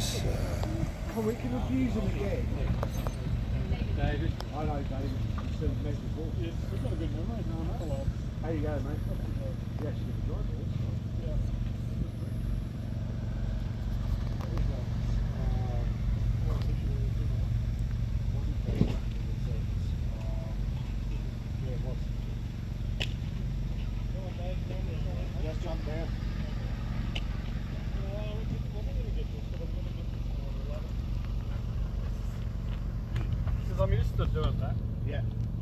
It's. Oh, we can abuse him again. David. I know, David. You've seen me before. Yeah, we've got a good memory. No, not a lot. How you going, mate? You actually get the drive for this. Yeah. Just jump down. Because I'm used to doing that. Yeah.